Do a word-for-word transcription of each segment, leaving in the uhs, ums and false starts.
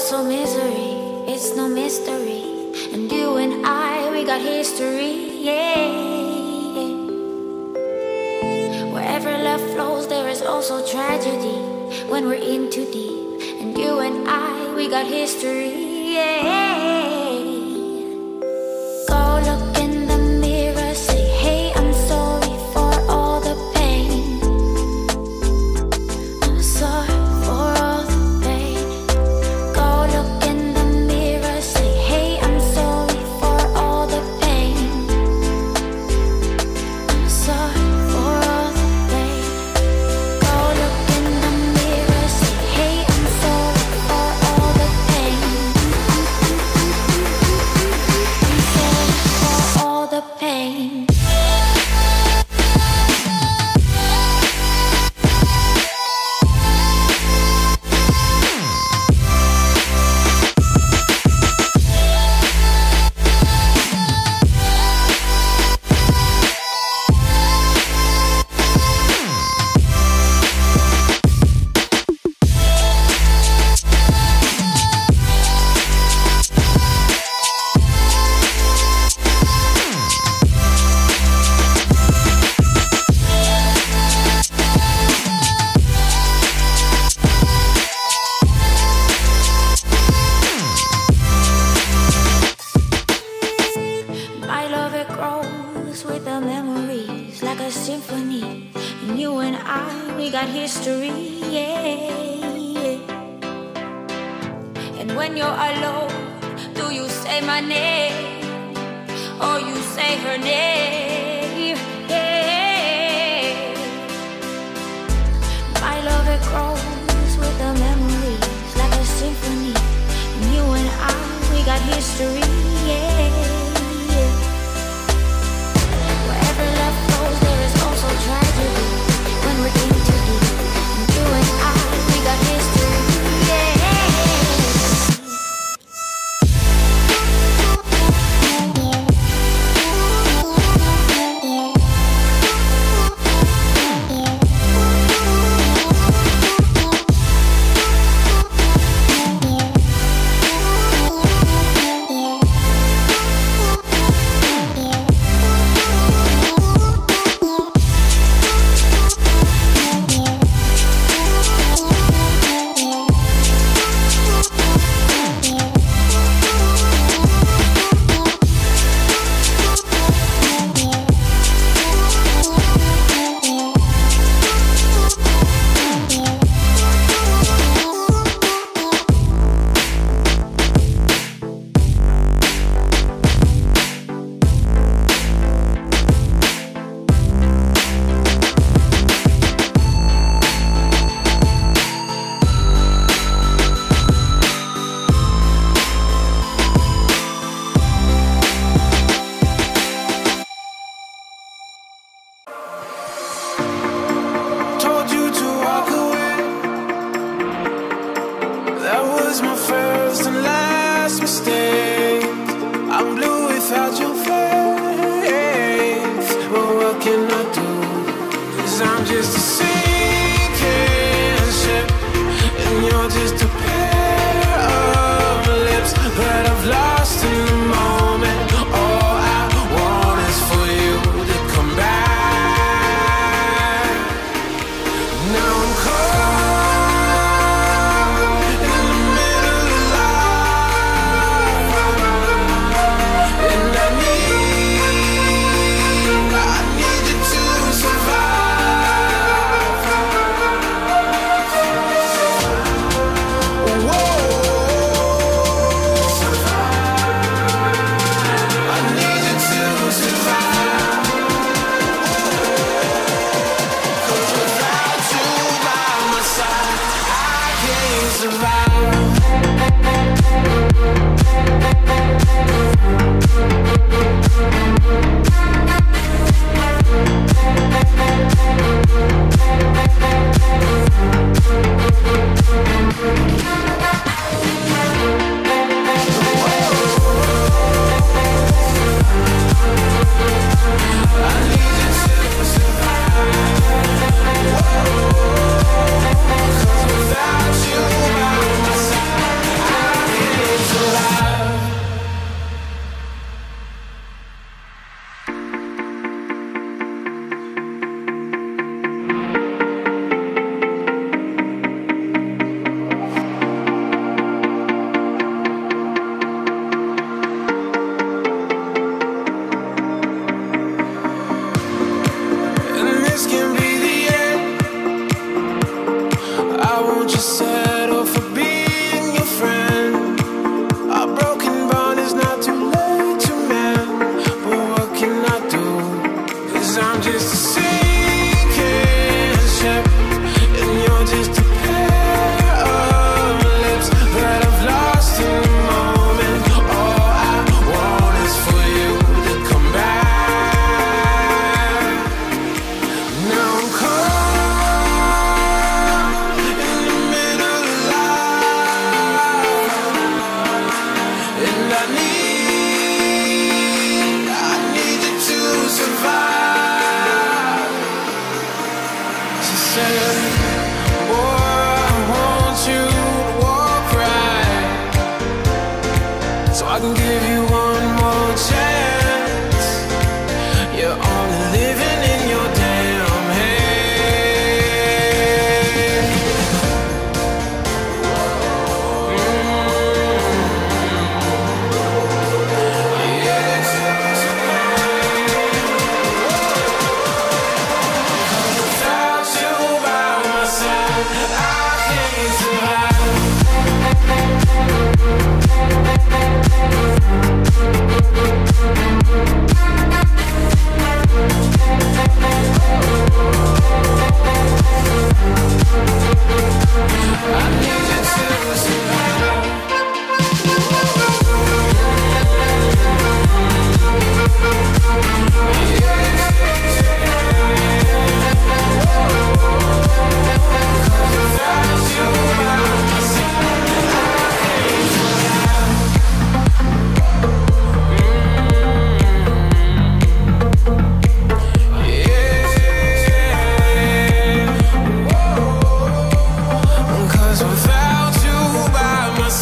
also misery, it's no mystery. And you and I, we got history, yeah. Wherever love flows, there is also tragedy when we're in too deep. And you and I, we got history, yeah. Go look in the mirror, say, hey, I'm sorry for all the pain. I'm sorry for all the pain. Go look in the mirror, say, hey, I'm sorry for all the pain. I'm sorry for all the pain. Go look in the mirror, say, hey, I'm sorry for all the pain. I'm sorry for all the pain. My love, it grows with the memories like a symphony. And you and I, we got history, yeah. And when you're alone, do you say my name or you say her name? Yeah. My love, it grows with the memories like a symphony. And you and I, we got history, yeah. Wherever love flows, there is also tragedy when we're in too deep. And you and I, we got history, yeah. Told you to walk away. That was my first and last mistake. I'm blue without your face. But what can I do? 'Cause I'm just a sinking ship, and you're just a pair of lips that I've lost in the moment. All I want is for you to come back. Now I'm caught in the middle of life.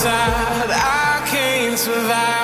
inside. I can't survive.